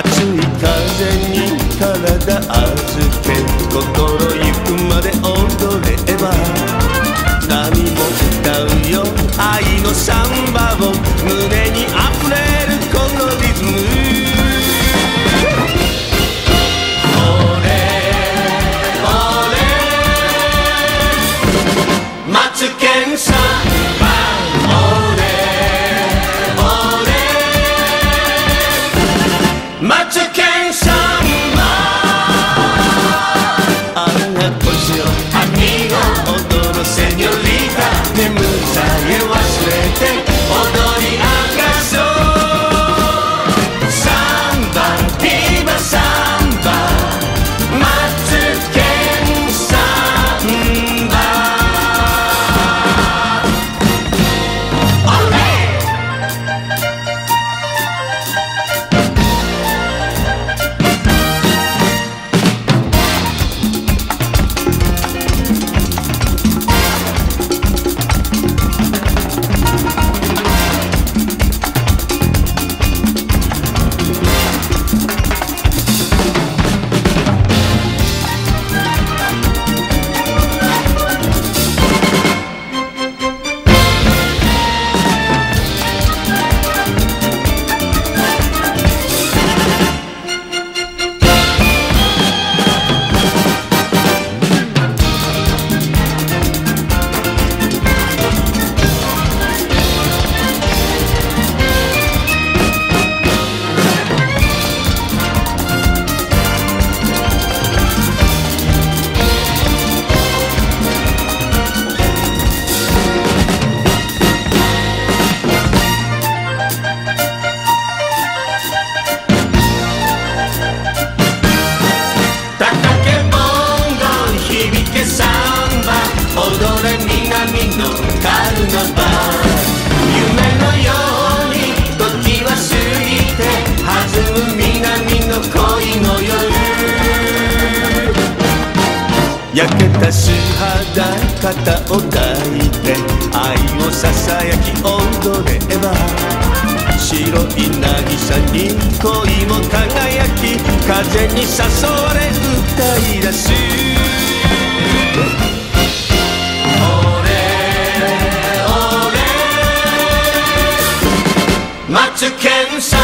熱い風に体預け心ゆくまで踊れば波も歌うよ愛のサンバを胸にあふれるこのリズムマツケンサンバオレオレマツケンサンバあんな年をアミゴ踊るセニョリータ眠さえ忘れて踊り明かそうサンバビバサンバマツケンサンバ踊れ南のカルナバ夢のように時は過ぎて弾む南の恋の夜焼けた素肌肩を抱いて愛をささやき踊れば白い渚に恋も輝き風に誘われ歌い出すマツケン